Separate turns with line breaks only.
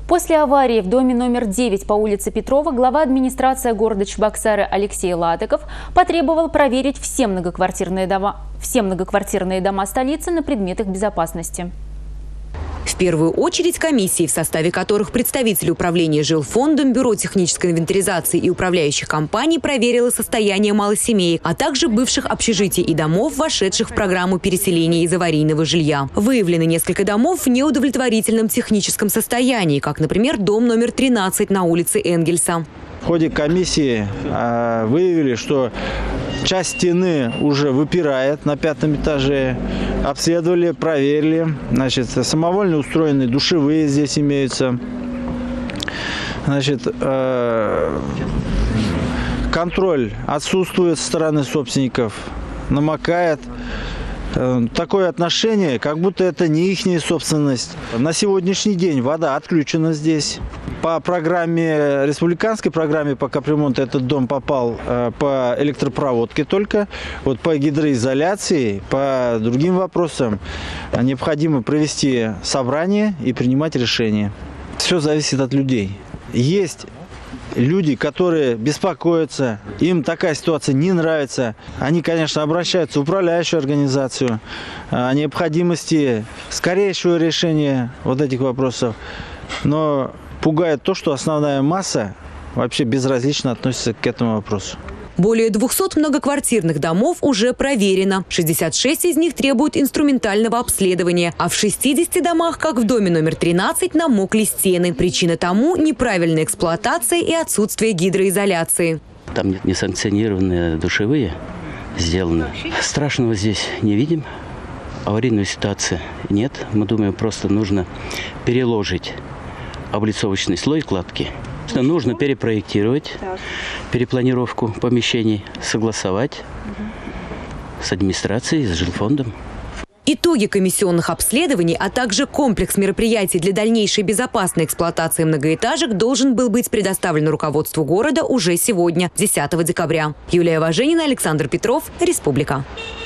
После аварии в доме номер 9 по улице Петрова глава администрации города Чебоксары Алексей Латыков потребовал проверить все многоквартирные дома столицы на предмет их безопасности.
В первую очередь комиссии, в составе которых представители управления жилфондом, бюро технической инвентаризации и управляющих компаний, проверило состояние малосемеек, а также бывших общежитий и домов, вошедших в программу переселения из аварийного жилья. Выявлены несколько домов в неудовлетворительном техническом состоянии, как, например, дом номер 13 на улице Энгельса.
В ходе комиссии выявили, что часть стены уже выпирает на 5-м этаже. Обследовали, проверили. Значит, самовольно устроенные душевые здесь имеются. Значит, контроль отсутствует со стороны собственников. Намокает. Такое отношение, как будто это не ихняя собственность. На сегодняшний день вода отключена здесь. По программе, республиканской программе по капремонту этот дом попал по электропроводке только. Вот по гидроизоляции, по другим вопросам необходимо провести собрание и принимать решение. Все зависит от людей. Есть люди, которые беспокоятся, им такая ситуация не нравится. Они, конечно, обращаются в управляющую организацию о необходимости скорейшего решения вот этих вопросов. Но пугает то, что основная масса вообще безразлично относится к этому вопросу.
Более 200 многоквартирных домов уже проверено. 66 из них требуют инструментального обследования. А в 60 домах, как в доме номер 13, намокли стены. Причина тому – неправильная эксплуатация и отсутствие гидроизоляции.
Там несанкционированные душевые сделаны. Страшного здесь не видим. Аварийной ситуации нет. Мы думаем, просто нужно переложить облицовочный слой кладки. Нужно перепроектировать, перепланировку помещений, согласовать с администрацией, с жилфондом.
Итоги комиссионных обследований, а также комплекс мероприятий для дальнейшей безопасной эксплуатации многоэтажек должен был быть предоставлен руководству города уже сегодня, 10 декабря. Юлия Важенина, Александр Петров, Республика.